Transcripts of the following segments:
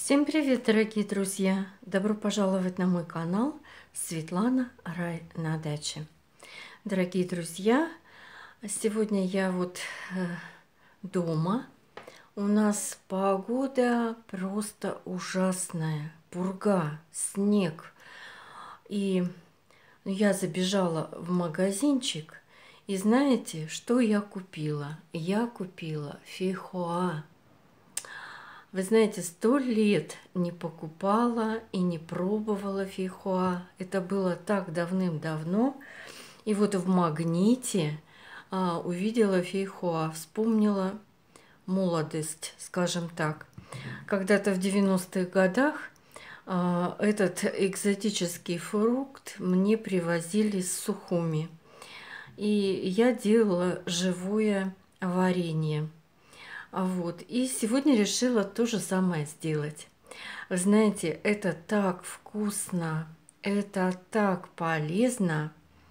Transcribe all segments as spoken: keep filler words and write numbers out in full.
Всем привет, дорогие друзья! Добро пожаловать на мой канал Светлана Рай на даче. Дорогие друзья, сегодня я вот э, дома. У нас погода просто ужасная, пурга, снег. И я забежала в магазинчик, и знаете, что я купила? Я купила фейхоа. Вы знаете, сто лет не покупала и не пробовала фейхоа. Это было так давным-давно. И вот в Магните а, увидела фейхоа, вспомнила молодость, скажем так. Когда-то в девяностых годах а, этот экзотический фрукт мне привозили с Сухуми. И я делала живое варенье. Вот. И сегодня решила то же самое сделать. Вы знаете, это так вкусно, это так полезно.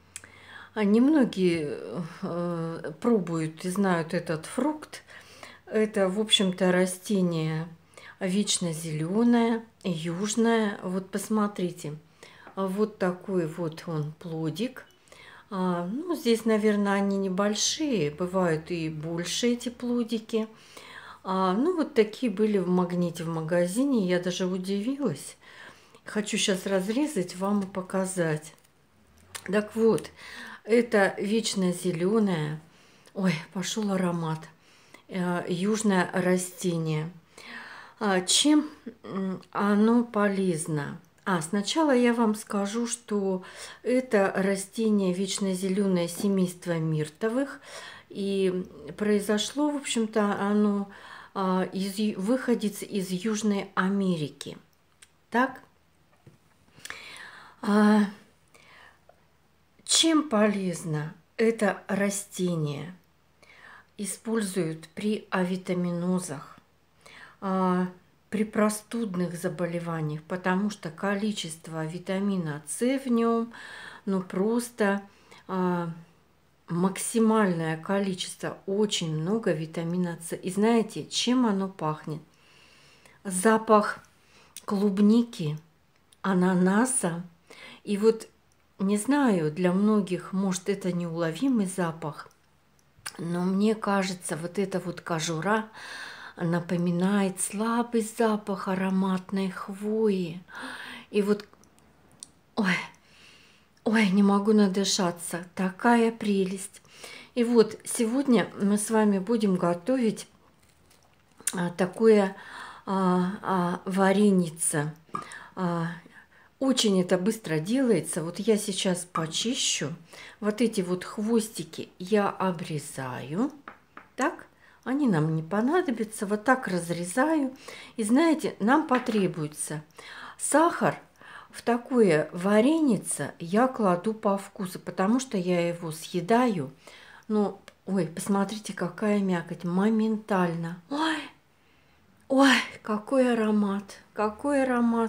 Немногие э, пробуют и знают этот фрукт. Это, в общем-то, растение вечно зеленое, южное. Вот посмотрите, вот такой вот он плодик. А, ну, здесь, наверное, они небольшие, бывают и больше эти плодики. А, ну, вот такие были в Магните в магазине, я даже удивилась. Хочу сейчас разрезать вам и показать. Так вот, это вечно зеленое, ой, пошел аромат, э, южное растение. А, чем оно полезно? А, сначала я вам скажу, что это растение вечно зеленое семейства миртовых. И произошло, в общем-то, оно а, из, выходец из Южной Америки. Так? А, чем полезно это растение? Используют при авитаминозах, а, при простудных заболеваниях, потому что количество витамина С в нем, ну просто а, максимальное количество, очень много витамина С. И знаете, чем оно пахнет? Запах клубники, ананаса. И вот, не знаю, для многих, может, это неуловимый запах, но мне кажется, вот эта вот кожура напоминает слабый запах ароматной хвои. И вот, ой, ой, не могу надышаться, такая прелесть. И вот сегодня мы с вами будем готовить а, такое а, а, варенице. А, очень это быстро делается. Вот я сейчас почищу. Вот эти вот хвостики я обрезаю. Так? Они нам не понадобятся. Вот так разрезаю. И знаете, нам потребуется сахар. В такое варенице я кладу по вкусу, потому что я его съедаю. Ну, ой, посмотрите, какая мякоть. Моментально. Ой, ой, какой аромат. Какой аромат.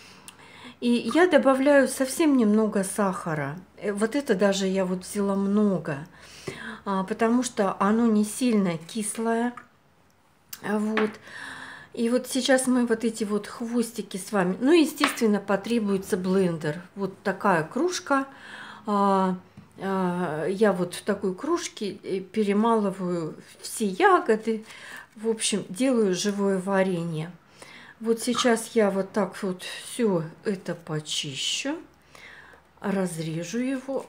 И я добавляю совсем немного сахара. Вот это даже я вот взяла много. Потому что оно не сильно кислое. Вот. И вот сейчас мы вот эти вот хвостики с вами... Ну, естественно, потребуется блендер. Вот такая кружка. Я вот в такой кружке перемалываю все ягоды. В общем, делаю живое варенье. Вот сейчас я вот так вот все это почищу. Разрежу его.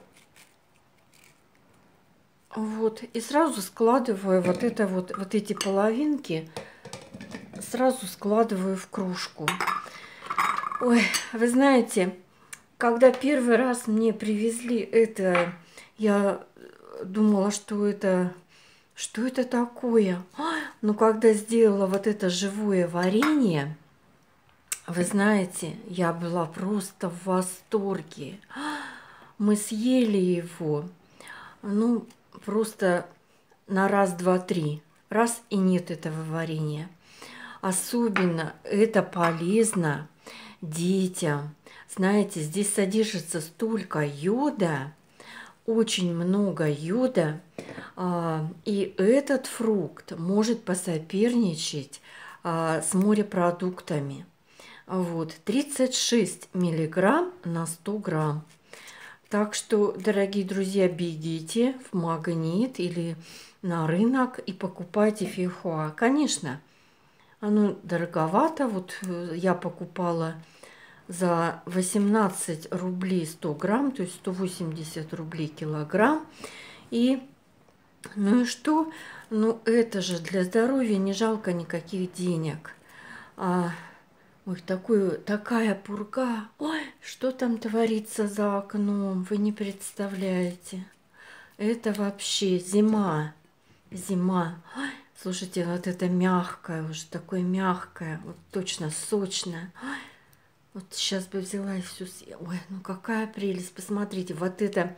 Вот. И сразу складываю вот это вот, вот эти половинки. Сразу складываю в кружку. Ой, вы знаете, когда первый раз мне привезли это, я думала, что это, что это такое. Но когда сделала вот это живое варенье, вы знаете, я была просто в восторге. Мы съели его, ну, просто на раз, два, три. Раз и нет этого варенья. Особенно это полезно детям. Знаете, здесь содержится столько йода, очень много йода. И этот фрукт может посоперничать с морепродуктами. Вот, тридцать шесть миллиграмм на сто грамм. Так что, дорогие друзья, бегите в Магнит или на рынок и покупайте фейхоа. Конечно, оно дороговато. Вот я покупала за восемнадцать рублей сто грамм, то есть сто восемьдесят рублей килограмм. И, ну и что? Ну это же для здоровья не жалко никаких денег. А, ой, такой, такая пурга. Ой, что там творится за окном, вы не представляете. Это вообще зима. Зима. Ой, слушайте, вот это мягкое, уже такое мягкое, вот точно сочное. Ой, вот сейчас бы взяла и все съела. Ой, ну какая прелесть, посмотрите, вот это.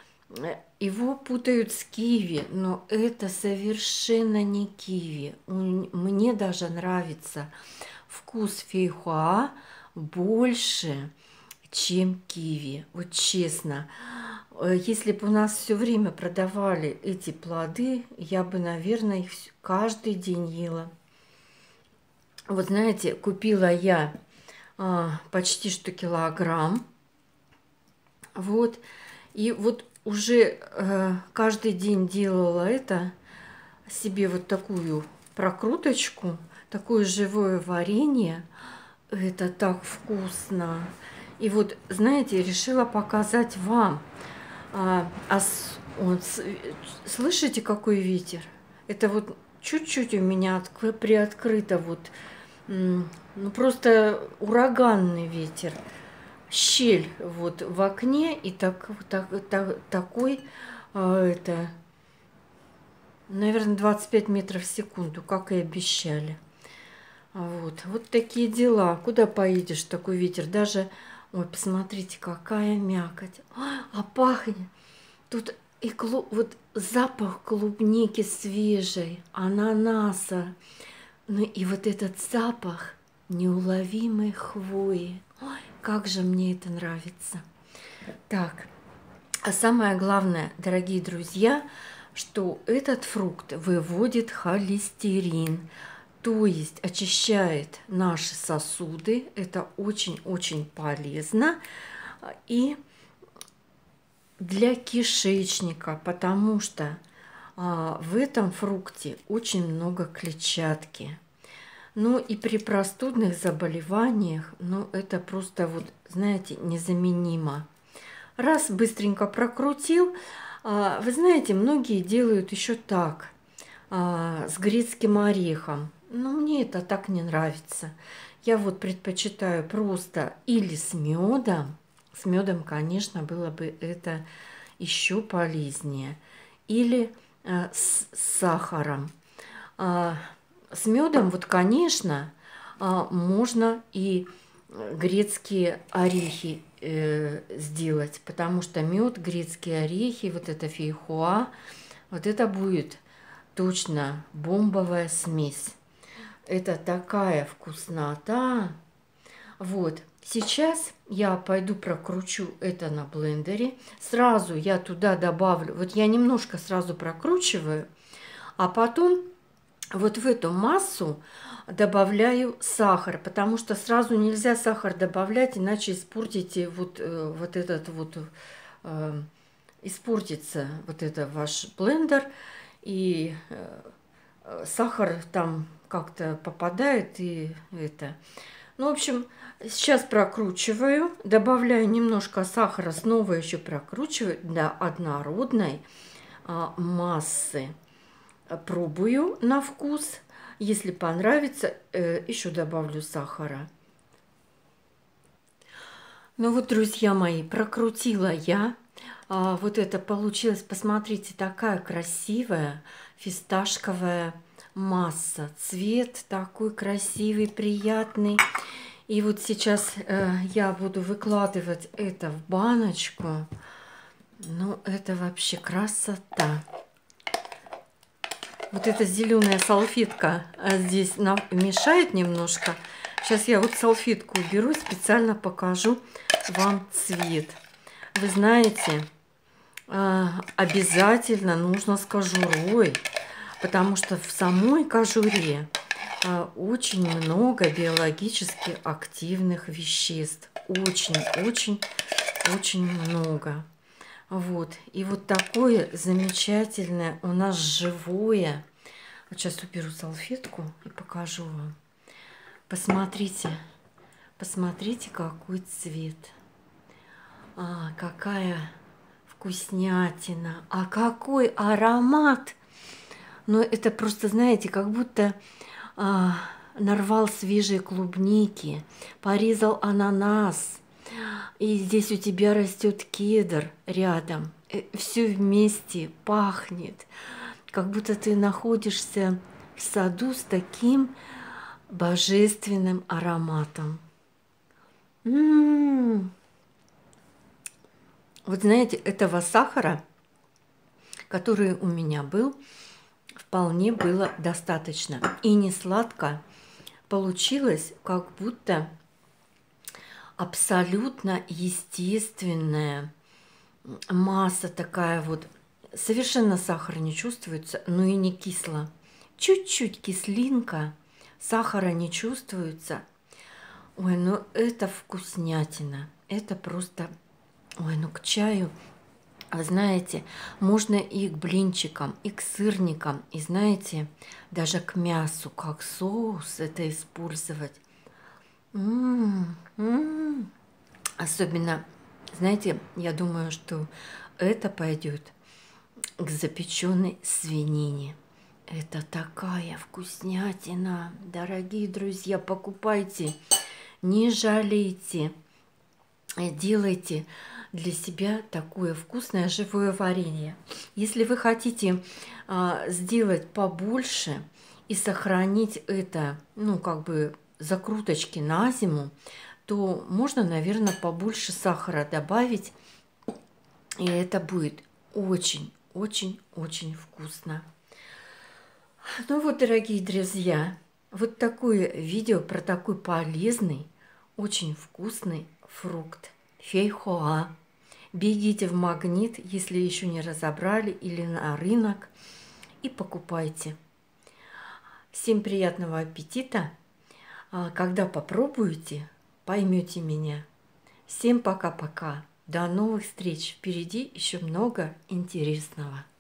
Его путают с киви, но это совершенно не киви. Мне даже нравится вкус фейхоа больше, чем киви. Вот честно. Если бы у нас все время продавали эти плоды, я бы, наверное, их каждый день ела. Вот знаете, купила я а, почти что килограмм. Вот. И вот уже э, каждый день делала это себе вот такую прокруточку, такое живое варенье. Это так вкусно. И вот, знаете, решила показать вам. А, а с, вот, слышите, какой ветер? Это вот чуть-чуть у меня от, приоткрыто вот, ну просто ураганный ветер. Щель вот в окне и так, так, так, такой, а, это, наверное, двадцать пять метров в секунду, как и обещали. Вот, вот такие дела. Куда поедешь, такой ветер? Даже, ой, посмотрите, какая мякоть. А пахнет. Тут и клуб, вот запах клубники свежей, ананаса. Ну и вот этот запах неуловимой хвои. Ой, как же мне это нравится. Так, а самое главное, дорогие друзья, что этот фрукт выводит холестерин, то есть очищает наши сосуды. Это очень-очень полезно. И для кишечника, потому что а, в этом фрукте очень много клетчатки. Ну и при простудных заболеваниях, ну это просто вот, знаете, незаменимо. Раз быстренько прокрутил, а, вы знаете, многие делают еще так, а, с грецким орехом. Но мне это так не нравится. Я вот предпочитаю просто или с медом. С медом, конечно, было бы это еще полезнее. Или а, с сахаром. А, С медом, вот, конечно, можно и грецкие орехи э, сделать, потому что мед, грецкие орехи, вот это фейхоа, вот это будет точно бомбовая смесь. Это такая вкуснота. Вот, сейчас я пойду прокручу это на блендере. Сразу я туда добавлю, вот я немножко сразу прокручиваю, а потом вот в эту массу добавляю сахар, потому что сразу нельзя сахар добавлять, иначе испортите вот, вот этот вот, э, испортится вот это ваш блендер, и э, сахар там как-то попадает, и это. Ну, в общем, сейчас прокручиваю, добавляю немножко сахара, снова еще прокручиваю до однородной э, массы. Пробую на вкус. Если понравится, э, еще добавлю сахара. Ну вот, друзья мои, прокрутила я. А, вот это получилось, посмотрите, такая красивая фисташковая масса. Цвет такой красивый, приятный. И вот сейчас э, я буду выкладывать это в баночку. Ну, это вообще красота. Вот эта зеленая салфетка здесь мешает немножко. Сейчас я вот салфетку уберу, специально покажу вам цвет. Вы знаете, обязательно нужно с кожурой, потому что в самой кожуре очень много биологически активных веществ. Очень, очень, очень много. Вот. И вот такое замечательное у нас живое. Вот сейчас уберу салфетку и покажу вам. Посмотрите. Посмотрите, какой цвет. А, какая вкуснятина. А какой аромат. Ну, это просто, знаете, как будто а, нарвал свежие клубники, порезал ананас. И здесь у тебя растет кедр рядом. Все вместе пахнет. Как будто ты находишься в саду с таким божественным ароматом. М-м-м. Вот знаете, этого сахара, который у меня был, вполне было достаточно. И не сладко. Получилось, как будто абсолютно естественная масса такая вот. Совершенно сахара не чувствуется, но и не кисло. Чуть-чуть кислинка, сахара не чувствуется. Ой, ну это вкуснятина. Это просто... Ой, ну к чаю, вы знаете, можно и к блинчикам, и к сырникам, и знаете, даже к мясу, как соус это использовать. М-м -м. Особенно, знаете, я думаю, что это пойдет к запеченной свинине. Это такая вкуснятина. Дорогие друзья, покупайте, не жалейте. Делайте для себя такое вкусное живое варенье. Если вы хотите а, сделать побольше и сохранить это, ну, как бы закруточки на зиму, то можно, наверное, побольше сахара добавить, и это будет очень-очень-очень вкусно. Ну вот, дорогие друзья, вот такое видео про такой полезный, очень вкусный фрукт фейхоа. Бегите в Магнит, если еще не разобрали, или на рынок и покупайте. Всем приятного аппетита! Когда попробуете, поймете меня. Всем пока-пока! До новых встреч! Впереди еще много интересного.